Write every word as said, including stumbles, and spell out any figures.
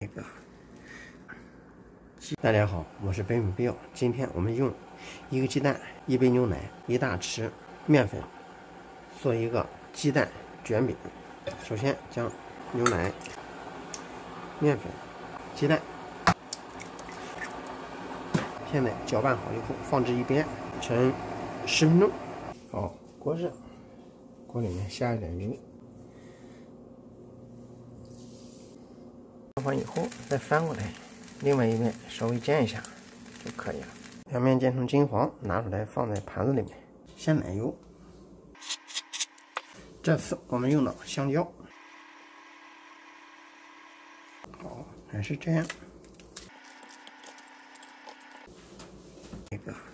那个，大家好，我是北美必要。今天我们用一个鸡蛋、一杯牛奶、一大匙面粉做一个鸡蛋卷饼。首先将牛奶、面粉、鸡蛋，现在搅拌好以后放置一边，盛十分钟。好，锅热，锅里面下一点油。 放完以后再翻过来，另外一面稍微煎一下就可以了。两面煎成金黄，拿出来放在盘子里面。鲜奶油，这次我们用到香蕉。好，还是这样。这个。